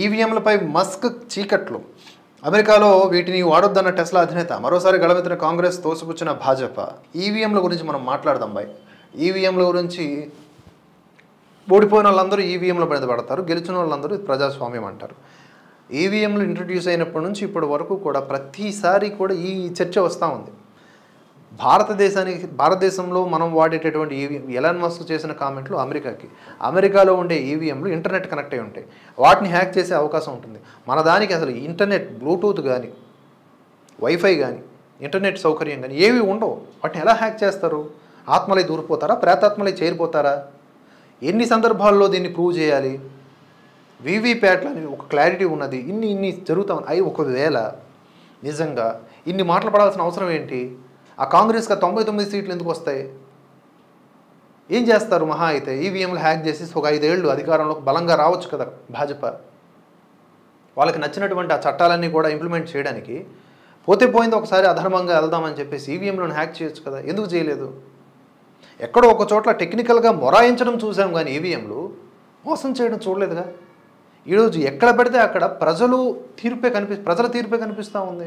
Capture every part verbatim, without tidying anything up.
ఈవీఎంలపై Musk చీకట్లు. అమెరికాలో వీటిని వాడొద్దన్న టెస్లా అధినేత మరోసారి గళమెత్తిన కాంగ్రెస్ తోసిపుచ్చిన భాజపా. ఈవీఎంల గురించి మనం మాట్లాడదాం బాయ్. ఈవీఎంల గురించి ఓడిపోయిన వాళ్ళందరూ ఈవీఎంల మీద పడతారు, గెలిచిన వాళ్ళందరూ ప్రజాస్వామ్యం అంటారు. ఈవీఎంలు ఇంట్రడ్యూస్ అయినప్పటి నుంచి ఇప్పటి వరకు కూడా ప్రతిసారి కూడా ఈ చర్చ వస్తూ ఉంది. భారతదేశానికి భారతదేశంలో మనం వాడేటటువంటి ఈవీఎం ఎలాన్ మస్క్ చేసిన కామెంట్లు అమెరికాకి, అమెరికాలో ఉండే ఈవీఎంలు ఇంటర్నెట్ కనెక్ట్ అయి ఉంటాయి, వాటిని హ్యాక్ చేసే అవకాశం ఉంటుంది. మన దానికి అసలు ఇంటర్నెట్ బ్లూటూత్ కానీ వైఫై కానీ ఇంటర్నెట్ సౌకర్యం కానీ ఏవి ఉండవు. వాటిని ఎలా హ్యాక్ చేస్తారు? ఆత్మలై దూరిపోతారా, ప్రేతాత్మలై చేరిపోతారా? ఎన్ని సందర్భాల్లో దీన్ని ప్రూవ్ చేయాలి? వీవీప్యాట్లు అని ఒక క్లారిటీ ఉన్నది, ఇన్ని ఇన్ని జరుగుతా ఉన్నాయి. అవి ఒకవేళ నిజంగా ఇన్ని మాటలు పడాల్సిన అవసరం ఏంటి? ఆ కాంగ్రెస్కి తొంభై తొమ్మిది సీట్లు ఎందుకు వస్తాయి? ఏం చేస్తారు మహా అయితే? ఈవీఎంలు హ్యాక్ చేసి ఒక ఐదేళ్ళు అధికారంలోకి బలంగా రావచ్చు కదా భాజపా. వాళ్ళకి నచ్చినటువంటి ఆ చట్టాలన్నీ కూడా ఇంప్లిమెంట్ చేయడానికి పోతే పోయింది, ఒకసారి అధర్మంగా వెళ్దామని చెప్పేసి ఈవీఎంలను హ్యాక్ చేయొచ్చు కదా, ఎందుకు చేయలేదు? ఎక్కడో ఒక చోట్ల టెక్నికల్గా మొరాయించడం చూసాం కానీ ఈవీఎంలు మోసం చేయడం చూడలేదుగా. ఈరోజు ఎక్కడ పెడితే అక్కడ ప్రజలు తీర్పే కనిపి ప్రజల తీర్పే కనిపిస్తూ ఉంది.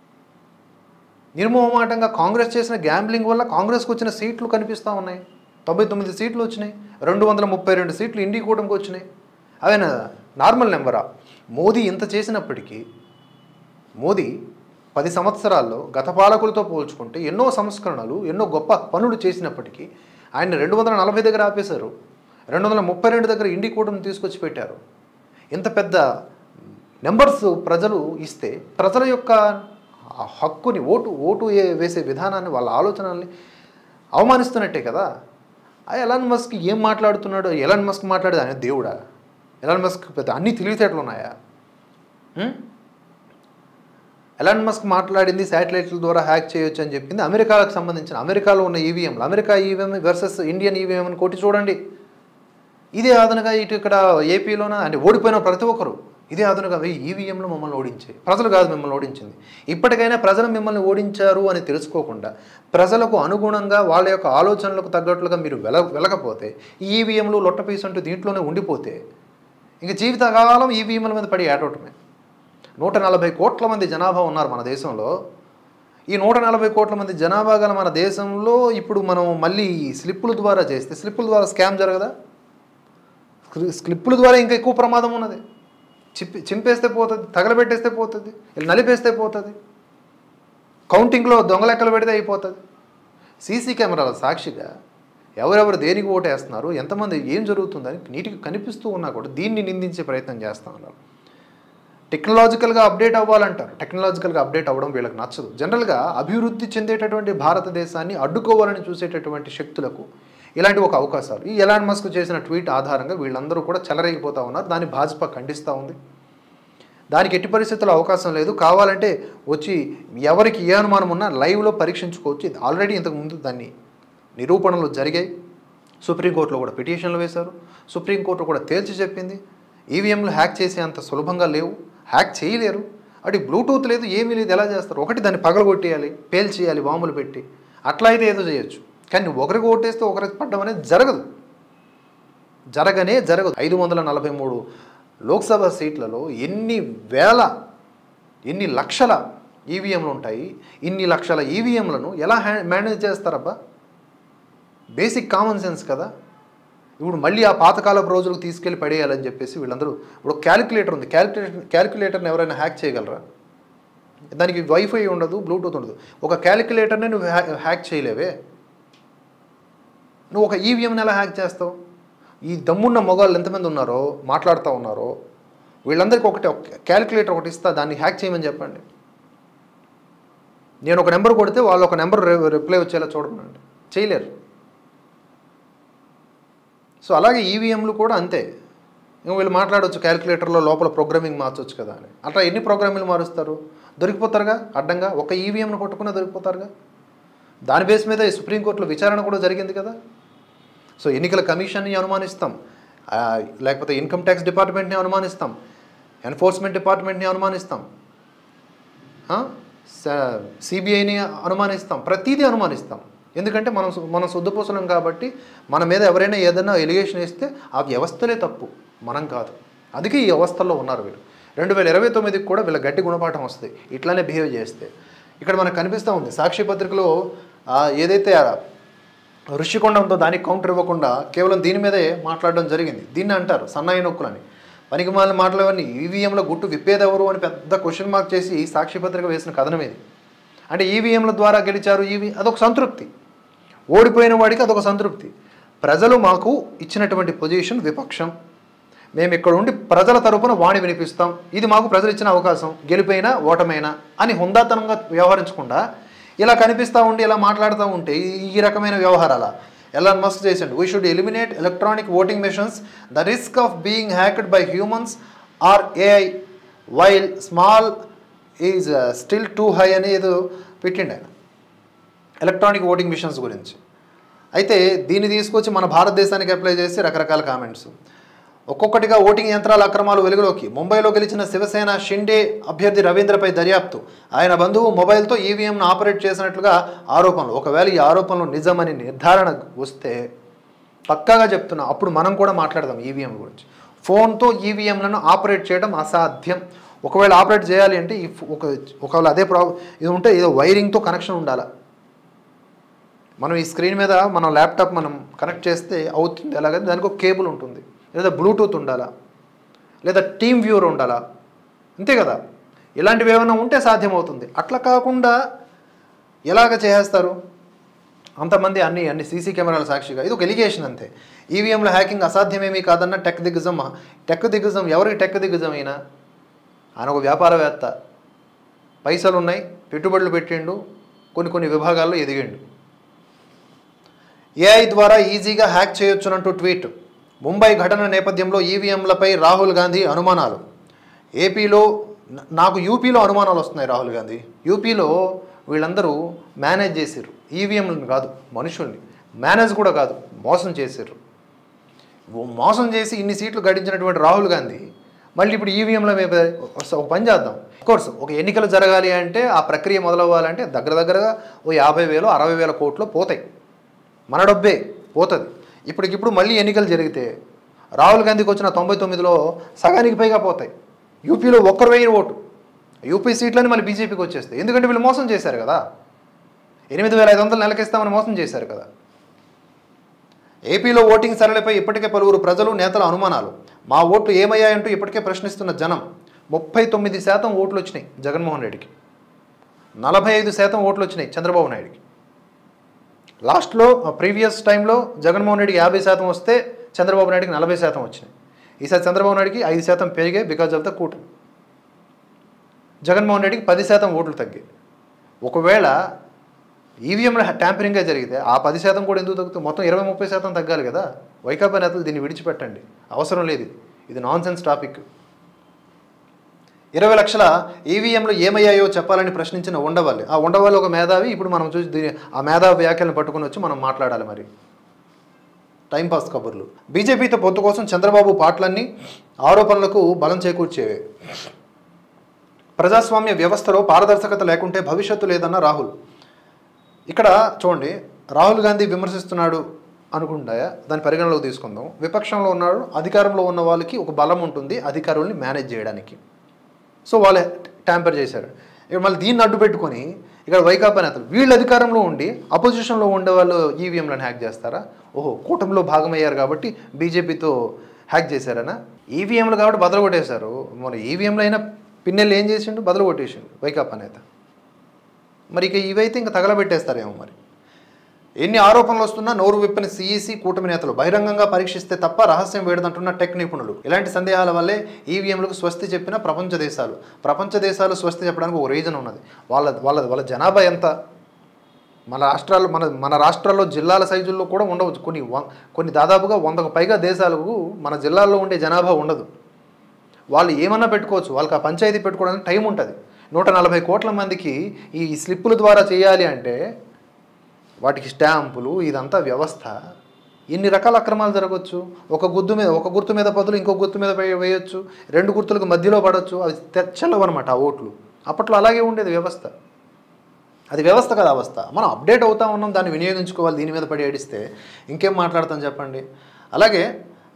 నిర్మోహమాటంగా కాంగ్రెస్ చేసిన గ్యాంబ్లింగ్ వల్ల కాంగ్రెస్కి వచ్చిన సీట్లు కనిపిస్తూ ఉన్నాయి. తొంభై తొమ్మిది సీట్లు వచ్చినాయి, రెండు వందల ముప్పై రెండు సీట్లు ఇండి కూటమికి వచ్చినాయి. అవేనా నార్మల్ నెంబరా? మోదీ ఇంత చేసినప్పటికీ, మోదీ పది సంవత్సరాల్లో గత పాలకులతో పోల్చుకుంటే ఎన్నో సంస్కరణలు, ఎన్నో గొప్ప పనులు చేసినప్పటికీ ఆయన రెండు వందల నలభై దగ్గర ఆపేశారు, రెండు వందల ముప్పై రెండు దగ్గర ఇండి కూటమిని తీసుకొచ్చి పెట్టారు. ఇంత పెద్ద నెంబర్స్ ప్రజలు ఇస్తే ప్రజల యొక్క హక్కుని, ఓటు ఓటు వేసే విధానాన్ని, వాళ్ళ ఆలోచనల్ని అవమానిస్తున్నట్టే కదా. ఆ ఎలాన్ మస్క్ ఏం మాట్లాడుతున్నాడు? ఎలాన్ మస్క్ మాట్లాడేది ఆయన దేవుడా? ఎలాన్ మస్క్ పెద్ద అన్ని తెలివితేటలు ఉన్నాయా? ఎలాన్ మస్క్ మాట్లాడింది శాటిలైట్ల ద్వారా హ్యాక్ చేయొచ్చు అని చెప్పింది అమెరికాలకు సంబంధించిన, అమెరికాలో ఉన్న ఈవీఎంలు, America EVM versus Indian EVM అని కొట్టి చూడండి. ఇదే ఆదనగా ఇటు ఇక్కడ ఏపీలోన అంటే ఓడిపోయిన ప్రతి ఒక్కరు ఇదే ఆదనగా వెయ్యి ఈవీఎంలు మమ్మల్ని ఓడించాయి. ప్రజలు కాదు మిమ్మల్ని ఓడించింది. ఇప్పటికైనా ప్రజలు మిమ్మల్ని ఓడించారు అని తెలుసుకోకుండా ప్రజలకు అనుగుణంగా వాళ్ళ యొక్క ఆలోచనలకు తగ్గట్లుగా మీరు వెల వెలకపోతే ఈవీఎంలు లొట్టపీస్ అంటూ దీంట్లోనే ఉండిపోతే ఇంక జీవితకాలం ఈవీఎంల మీద పడి ఏడవటమే. నూట నలభై కోట్ల మంది జనాభా ఉన్నారు మన దేశంలో. ఈ నూట నలభై కోట్ల మంది జనాభా గల మన దేశంలో ఇప్పుడు మనం మళ్ళీ స్లిప్పుల ద్వారా చేస్తే స్లిప్పుల ద్వారా స్కామ్ జరగదా? స్లిప్పుల ద్వారా ఇంకా ఎక్కువ ప్రమాదం ఉన్నది. చిప్పి చింపేస్తే పోతుంది, తగలబెట్టేస్తే పోతుంది, నలిపేస్తే పోతుంది, కౌంటింగ్లో దొంగలెక్కలు పెడితే అయిపోతుంది. సీసీ కెమెరాల సాక్షిగా ఎవరెవరు దేనికి ఓటేస్తున్నారు, ఎంతమంది ఏం జరుగుతుందని నీటికి కనిపిస్తూ ఉన్నా కూడా దీన్ని నిందించే ప్రయత్నం చేస్తూ ఉన్నారు. టెక్నాలజికల్గా అప్డేట్ అవ్వాలంటారు. టెక్నాలజికల్గా అప్డేట్ అవ్వడం వీళ్ళకి నచ్చదు. జనరల్గా అభివృద్ధి చెందేటటువంటి భారతదేశాన్ని అడ్డుకోవాలని చూసేటటువంటి శక్తులకు ఇలాంటి ఒక అవకాశాలు. ఈ ఎలాన్ మస్క్ చేసిన ట్వీట్ ఆధారంగా వీళ్ళందరూ కూడా చెలరేగిపోతూ ఉన్నారు. దాన్ని భాజపా ఖండిస్తూ ఉంది. దానికి ఎట్టి పరిస్థితుల్లో అవకాశం లేదు. కావాలంటే వచ్చి ఎవరికి ఏ అనుమానం ఉన్నా లైవ్లో పరీక్షించుకోవచ్చు. ఇది ఆల్రెడీ ఇంతకుముందు దాన్ని నిరూపణలు జరిగాయి. సుప్రీంకోర్టులో కూడా పిటిషన్లు వేశారు. సుప్రీంకోర్టు కూడా తేల్చి చెప్పింది ఈవీఎంలు హ్యాక్ చేసే అంత సులభంగా లేవు, హ్యాక్ చేయలేరు. అటు బ్లూటూత్ లేదు, ఏమీ లేదు, ఎలా చేస్తారు? ఒకటి దాన్ని పగలగొట్టేయాలి, పేల్చేయాలి బాంబులు పెట్టి, అట్లా అయితే ఏదో చేయొచ్చు. కానీ ఒకరికి ఓటేస్తే ఒకరికి పడ్డం అనేది జరగదు, జరగనే జరగదు. ఐదు వందల నలభై మూడు లోక్సభ సీట్లలో ఎన్ని వేల ఎన్ని లక్షల ఈవీఎంలు ఉంటాయి. ఇన్ని లక్షల ఈవీఎంలను ఎలా హ్యా మేనేజ్ చేస్తారబ్బా? బేసిక్ కామన్ సెన్స్ కదా. ఇప్పుడు మళ్ళీ ఆ పాతకాలపు రోజులకు తీసుకెళ్ళి పడేయాలని చెప్పేసి వీళ్ళందరూ. ఇప్పుడు క్యాలిక్యులేటర్ ఉంది, క్యాలిక్యులేటర్ క్యాలిక్యులేటర్ని ఎవరైనా హ్యాక్ చేయగలరా? దానికి వైఫై ఉండదు, బ్లూటూత్ ఉండదు. ఒక క్యాలిక్యులేటర్నే నువ్వు హ్యాక్ చేయలేవే, నువ్వు ఒక ఈవీఎంని ఎలా హ్యాక్ చేస్తావు? ఈ దమ్మున్న మొగాళ్ళు ఎంతమంది ఉన్నారో మాట్లాడుతూ ఉన్నారో వీళ్ళందరికీ ఒకటి క్యాలిక్యులేటర్ ఒకటి ఇస్తా, దాన్ని హ్యాక్ చేయమని చెప్పండి. నేను ఒక నెంబర్ కొడితే వాళ్ళు ఒక నెంబర్ రిప్లై వచ్చేలా చూడమనండి, చేయలేరు. సో అలాగే ఈవీఎంలు కూడా అంతే. ఇంక వీళ్ళు మాట్లాడవచ్చు క్యాలిక్యులేటర్లో లోపల ప్రోగ్రామింగ్ మార్చవచ్చు కదా అని. అట్లా ఎన్ని ప్రోగ్రామింగ్లు మారుస్తారు? దొరికిపోతారుగా అడ్డంగా. ఒక ఈవీఎంను కొట్టుకునే దొరికిపోతారుగా. దాని బేస్ మీద సుప్రీంకోర్టులో విచారణ కూడా జరిగింది కదా. సో ఎన్నికల కమిషన్ని అనుమానిస్తాం, లేకపోతే ఇన్కమ్ ట్యాక్స్ డిపార్ట్మెంట్ని అనుమానిస్తాం, ఎన్ఫోర్స్మెంట్ డిపార్ట్మెంట్ని అనుమానిస్తాం, సిబిఐని అనుమానిస్తాం, ప్రతిదీ అనుమానిస్తాం. ఎందుకంటే మనం మనం శుద్ధపూసలం కాబట్టి మన మీద ఎవరైనా ఏదైనా ఎలిగేషన్ ఇస్తే ఆ వ్యవస్థలే తప్పు, మనం కాదు. అందుకే ఈ అవస్థల్లో ఉన్నారు వీళ్ళు. రెండు వేల ఇరవై తొమ్మిదికి కూడా వీళ్ళ గట్టి గుణపాఠం వస్తుంది ఇట్లానే బిహేవ్ చేస్తే. ఇక్కడ మనకు కనిపిస్తూ ఉంది సాక్షి పత్రికలో ఏదైతే ఋషికొండ ఉందో దానికి కౌంటర్ ఇవ్వకుండా కేవలం దీని మీదే మాట్లాడడం జరిగింది. దీన్ని అంటారు సన్నాయి నొక్కులని. పనికి మాలిన మాటలవన్నీ ఈవీఎంల గుట్టు విప్పేదెవరు అని పెద్ద క్వశ్చన్ మార్క్ చేసి సాక్షి పత్రిక వేసిన కథనం ఇది. అంటే ఈవీఎంల ద్వారా గెలిచారు, ఈవీ అదొక సంతృప్తి, ఓడిపోయిన వాడికి అదొక సంతృప్తి. ప్రజలు మాకు ఇచ్చినటువంటి పొజిషన్ విపక్షం, మేము ఇక్కడ ఉండి ప్రజల తరపున వాణి వినిపిస్తాం, ఇది మాకు ప్రజలు ఇచ్చిన అవకాశం, గెలిపోయినా ఓటమైనా అని హుందాతనంగా వ్యవహరించకుండా ఇలా కనిపిస్తూ ఉండి ఇలా మాట్లాడుతూ ఉంటే ఈ రకమైన వ్యవహారాల ఎలాన్ మస్క్ చేసిండు. We should eliminate electronic voting machines, the risk of being hacked by humans or AI while small is still too high అని ఏదో పెట్టిండు ఆయన ఎలక్ట్రానిక్ ఓటింగ్ మిషన్స్ గురించి. అయితే దీన్ని తీసుకొచ్చి మన భారతదేశానికి అప్లై చేసి రకరకాల కామెంట్స్. ఒక్కొక్కటిగా ఓటింగ్ యంత్రాల అక్రమాలు వెలుగులోకి. ముంబైలో గెలిచిన శివసేన షిండే అభ్యర్థి రవీంద్రపై దర్యాప్తు. ఆయన బంధువు మొబైల్తో ఈవీఎంను ఆపరేట్ చేసినట్లుగా ఆరోపణలు. ఒకవేళ ఈ ఆరోపణలు నిజమని నిర్ధారణ వస్తే పక్కాగా చెప్తున్నా అప్పుడు మనం కూడా మాట్లాడదాం ఈవీఎం గురించి. ఫోన్తో ఈవీఎంలను ఆపరేట్ చేయడం అసాధ్యం. ఒకవేళ ఆపరేట్ చేయాలి అంటే ఈ ఒక ఒకవేళ అదే ప్రాబ్లం ఇది ఉంటే ఏదో వైరింగ్తో కనెక్షన్ ఉండాలి. మనం ఈ స్క్రీన్ మీద మనం ల్యాప్టాప్ మనం కనెక్ట్ చేస్తే అవుతుంది, ఎలాగైతే దానికి ఒక కేబుల్ ఉంటుంది, లేదా బ్లూటూత్ ఉండాలా, లేదా టీమ్ వ్యూవర్ ఉండాలా, అంతే కదా. ఇలాంటివి ఏమైనా ఉంటే సాధ్యమవుతుంది. అట్లా కాకుండా ఎలాగ చేసేస్తారు అంతమంది అన్ని అన్ని సీసీ కెమెరాల సాక్షిగా? ఇది ఒక ఎలిగేషన్ అంతే. ఈవీఎంలో హ్యాకింగ్ అసాధ్యమేమీ కాదన్న టెక్ దిగ్గజం. టెక్ దిగ్గజం ఎవరికి టెక్ దిగ్గజం అయినా ఆయన ఒక వ్యాపారవేత్త, పైసలు ఉన్నాయి, పెట్టుబడులు పెట్టిండు, కొన్ని కొన్ని విభాగాల్లో ఎదిగిండు. ఏఐ ద్వారా ఈజీగా హ్యాక్ చేయొచ్చునంటూ ట్వీట్. ముంబై ఘటన నేపథ్యంలో ఈవీఎంలపై రాహుల్ గాంధీ అనుమానాలు. ఏపీలో నాకు యూపీలో అనుమానాలు వస్తున్నాయి. రాహుల్ గాంధీ యూపీలో వీళ్ళందరూ మేనేజ్ చేసారు, ఈవీఎంలను కాదు మనుషుల్ని, మేనేజ్ కూడా కాదు, మోసం చేశారు. మోసం చేసి ఇన్ని సీట్లు గడించినటువంటి రాహుల్ గాంధీ మళ్ళీ ఇప్పుడు ఈవీఎంల మీద ఒక పని చేద్దాం. కోర్స్ ఒక ఎన్నికలు జరగాలి అంటే ఆ ప్రక్రియ మొదలవ్వాలంటే దగ్గర దగ్గరగా ఓ యాభై వేలు అరవై వేల కోట్లు పోతాయి, మన డబ్బే పోతుంది. ఇప్పటికిప్పుడు మళ్ళీ ఎన్నికలు జరిగితే రాహుల్ గాంధీకి వచ్చిన తొంభై తొమ్మిదిలో సగానికి పైగా పోతాయి. యూపీలో ఒక్కరు వెయ్యి ఓటు, యూపీ సీట్లని మళ్ళీ బీజేపీకి వచ్చేస్తాయి. ఎందుకంటే వీళ్ళు మోసం చేశారు కదా, ఎనిమిది వేల ఐదు వందలు నెలకిస్తామని మోసం చేశారు కదా. ఏపీలో ఓటింగ్ సరళిపై ఇప్పటికే పలువురు ప్రజలు నేతల అనుమానాలు. మా ఓట్లు ఏమయ్యాయంటూ ఇప్పటికే ప్రశ్నిస్తున్న జనం. ముప్పై తొమ్మిది శాతం ఓట్లు వచ్చినాయి జగన్మోహన్ రెడ్డికి, నలభై ఐదు శాతం ఓట్లు వచ్చినాయి చంద్రబాబు నాయుడికి. లాస్ట్లో ప్రీవియస్ టైంలో జగన్మోహన్ రెడ్డికి యాభై శాతం వస్తే చంద్రబాబు నాయుడికి నలభై శాతం వచ్చినాయి. ఈసారి చంద్రబాబు నాయుడికి ఐదు శాతం పెరిగాయి బికాజ్ ఆఫ్ ద కూటమి. జగన్మోహన్ రెడ్డికి పది శాతం ఓట్లు తగ్గాయి. ఒకవేళ ఈవీఎంలో ట్యాంపరింగ్గా జరిగితే ఆ పది శాతం కూడా ఎందుకు తగ్గుతుంది? మొత్తం ఇరవై ముప్పై శాతం తగ్గాలి కదా. వైకాపా నేతలు దీన్ని విడిచిపెట్టండి, అవసరం లేదు, ఇది నాన్ సెన్స్ టాపిక్. ఇరవై లక్షల ఈవీఎంలు ఏమయ్యాయో చెప్పాలని ప్రశ్నించిన ఉండవల్లి. ఆ ఉండవల్లి ఒక మేధావి. ఇప్పుడు మనం చూసి దీని ఆ మేధావి వ్యాఖ్యలను పట్టుకుని వచ్చి మనం మాట్లాడాలి. మరి టైంపాస్ కబుర్లు. బీజేపీతో పొత్తు కోసం చంద్రబాబు పాటలన్నీ ఆరోపణలకు బలం చేకూర్చేవే. ప్రజాస్వామ్య వ్యవస్థలో పారదర్శకత లేకుంటే భవిష్యత్తు లేదన్న రాహుల్. ఇక్కడ చూడండి, రాహుల్ గాంధీ విమర్శిస్తున్నాడు అనుకుంటాయా, దాని పరిగణలోకి తీసుకుందాం. విపక్షంలో ఉన్నాడు, అధికారంలో ఉన్న వాళ్ళకి ఒక బలం ఉంటుంది అధికారుల్ని మేనేజ్ చేయడానికి. సో వాళ్ళే ట్యాంపర్ చేశారు. ఇక్కడ మళ్ళీ దీన్ని అడ్డు పెట్టుకొని ఇక్కడ వైకాపా నేతలు వీళ్ళు అధికారంలో ఉండి అపోజిషన్లో ఉండే వాళ్ళు ఈవీఎంలను హ్యాక్ చేస్తారా? ఓహో, కూటమిలో భాగమయ్యారు కాబట్టి బీజేపీతో హ్యాక్ చేశారనా? ఈవీఎంలు కాబట్టి బదలు కొట్టేశారు. మరి ఈవీఎంలో అయినా పిన్నెల్లు ఏం చేసిండు? బదలు కొట్టేసిండు వైకాపా నేత. మరి ఇక ఇవైతే ఇంకా తగలబెట్టేస్తారేమో. మరి ఎన్ని ఆరోపణలు వస్తున్నా నోరు విప్పని సీఈసీ కూటమి నేతలు బహిరంగంగా పరీక్షిస్తే తప్ప రహస్యం వేడదంటున్న టెక్ నిపుణులు. ఇలాంటి సందేహాల వల్లే ఈవీఎంలకు స్వస్తి చెప్పిన ప్రపంచ దేశాలు. ప్రపంచ దేశాలు స్వస్తి చెప్పడానికి ఒక రీజన్ ఉన్నది. వాళ్ళ వాళ్ళ వాళ్ళ జనాభా ఎంత? మన రాష్ట్రాల్లో మన మన రాష్ట్రాల్లో జిల్లాల సైజుల్లో కూడా ఉండవచ్చు. కొన్ని కొన్ని దాదాపుగా వందకు పైగా దేశాలకు మన జిల్లాల్లో ఉండే జనాభా ఉండదు. వాళ్ళు ఏమన్నా పెట్టుకోవచ్చు, వాళ్ళకి ఆ పంచాయతీ పెట్టుకోవడానికి టైం ఉంటుంది. నూట నలభై కోట్ల మందికి ఈ స్లిప్పుల ద్వారా చేయాలి అంటే వాటికి స్టాంపులు, ఇదంతా వ్యవస్థ. ఎన్ని రకాల అక్రమాలు జరగవచ్చు. ఒక గుర్తు మీద ఒక గుర్తు మీద పదులు ఇంకో గుర్తు మీద వేయొచ్చు, రెండు గుర్తులకు మధ్యలో పడవచ్చు. అవి తెచ్చలవు అనమాట ఆ ఓట్లు. అప్పట్లో అలాగే ఉండేది వ్యవస్థ. అది వ్యవస్థ కదా అవస్థ. మనం అప్డేట్ అవుతా ఉన్నాం, దాన్ని వినియోగించుకోవాలి. దీని మీద పడి ఏడిస్తే ఇంకేం మాట్లాడతాం చెప్పండి. అలాగే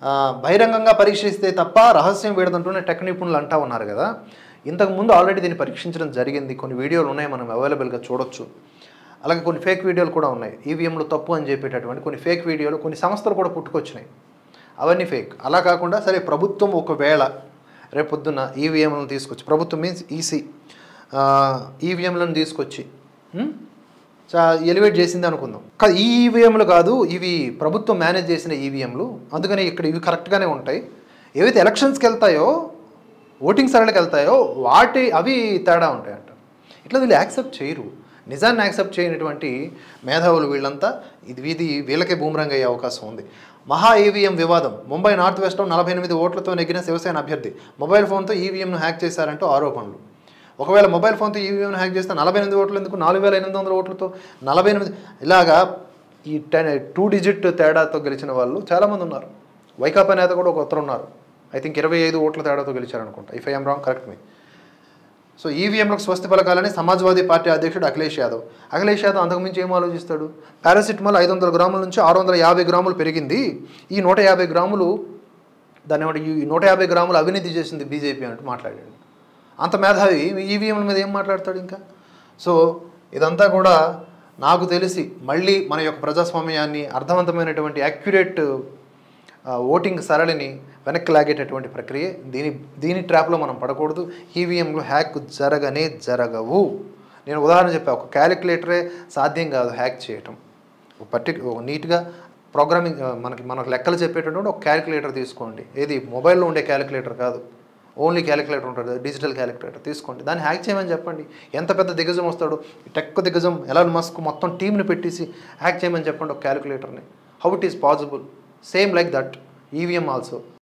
బహిరంగంగా పరీక్షిస్తే తప్ప రహస్యం వీడదంటూనే టెక్ నిపుణులు అంటా ఉన్నారు కదా. ఇంతకుముందు ఆల్రెడీ దీన్ని పరీక్షించడం జరిగింది. కొన్ని వీడియోలు ఉన్నాయి, మనం అవైలబుల్గా చూడొచ్చు. అలాగే కొన్ని ఫేక్ వీడియోలు కూడా ఉన్నాయి. ఈవీఎంలు తప్పు అని చెప్పేటటువంటి కొన్ని ఫేక్ వీడియోలు కొన్ని సంస్థలు కూడా పుట్టుకొచ్చినాయి. అవన్నీ ఫేక్. అలా కాకుండా సరే ప్రభుత్వం ఒకవేళ రేపొద్దున్న ఈవీఎంలను తీసుకొచ్చి, ప్రభుత్వం మీన్స్ ఈసీ ఈవీఎంలను తీసుకొచ్చి చా ఎలివేట్ చేసింది అనుకుందాం. కాదు, ఈ ఈవీఎంలు కాదు, ఇవి ప్రభుత్వం మేనేజ్ చేసిన ఈవీఎంలు, అందుకని ఇక్కడ ఇవి కరెక్ట్గానే ఉంటాయి. ఏవైతే ఎలక్షన్స్కి వెళ్తాయో, ఓటింగ్ సరళికి వెళ్తాయో వాటి అవి తేడా ఉంటాయి అంటారు. ఇట్లా వీళ్ళు యాక్సెప్ట్ చేయరు. నిజాన్ని యాక్సెప్ట్ చేయనటువంటి మేధావులు వీళ్ళంతా. ఇది వీధి వీళ్ళకే బూమరంగ్ అయ్యే అవకాశం ఉంది. మహా ఈవీఎం వివాదం. ముంబై నార్త్ వెస్ట్లో నలభై ఎనిమిది ఓట్లతో నెగ్గిన శివసేన అభ్యర్థి మొబైల్ ఫోన్తో ఈవీఎంను హ్యాక్ చేశారంటూ ఆరోపణలు. ఒకవేళ మొబైల్ ఫోన్తో ఈవీఎంను హ్యాక్ చేస్తే నలభై ఎనిమిది ఓట్లు ఎందుకు, నాలుగు వేల ఎనిమిది వందల ఓట్లతో నలభై ఎనిమిది ఇలాగా ఈ టెన్ టూ డిజిట్ తేడాతో గెలిచిన వాళ్ళు చాలామంది ఉన్నారు. వైకాపా నేత కూడా ఒక ఉత్తరం ఉన్నారు. ఐ థింక్ ఇరవై ఐదు ఓట్ల తేడాతో గెలిచారనుకుంటా, if I'm wrong correct me. So ఈవీఎంలకు స్వస్తి పలకాలని సమాజ్వాదీ పార్టీ అధ్యక్షుడు అఖిలేష్ యాదవ్. అఖిలేష్ యాదవ్ అంతకుమించి ఏం ఆలోచిస్తాడు? పారాసిటమాల్ ఐదు వందల గ్రాముల నుంచి ఆరు వందల యాభై గ్రాములు పెరిగింది, ఈ నూట యాభై గ్రాములు దాన్ని ఏమంటే ఈ నూట యాభై గ్రాములు అవినీతి చేసింది బీజేపీ అంటూ మాట్లాడాడు. అంత మేధావి ఈవీఎంల మీద ఏం మాట్లాడతాడు ఇంకా? సో ఇదంతా కూడా నాకు తెలిసి మళ్ళీ మన యొక్క ప్రజాస్వామ్యాన్ని అర్థవంతమైనటువంటి యాక్యురేట్ ఓటింగ్ సరళిని వెనక్కి లాగేటటువంటి ప్రక్రియ. దీని దీని ట్రాప్లో మనం పడకూడదు. ఈవీఎంలు హ్యాక్ జరగనే జరగవు. నేను ఉదాహరణ చెప్పా, ఒక క్యాలిక్యులేటరే సాధ్యం కాదు హ్యాక్ చేయటం. ఒక పర్టిక్యు నీట్గా ప్రోగ్రామింగ్ మనకి మనకు లెక్కలు చెప్పేటటువంటి ఒక క్యాలిక్యులేటర్ తీసుకోండి. ఏది మొబైల్లో ఉండే క్యాలిక్యులేటర్ కాదు, ఓన్లీ క్యాలిక్యులేటర్ ఉంటుంది, డిజిటల్ క్యాలిక్యులేటర్ తీసుకోండి. దాన్ని హ్యాక్ చేయమని చెప్పండి. ఎంత పెద్ద దిగ్గజం వస్తాడు, టెక్ దిగ్గజం ఎలాన్ మస్క్ మొత్తం టీంని పెట్టేసి హ్యాక్ చేయమని చెప్పండి ఒక క్యాలిక్యులేటర్ని. How it is possible? Same like that EVM also.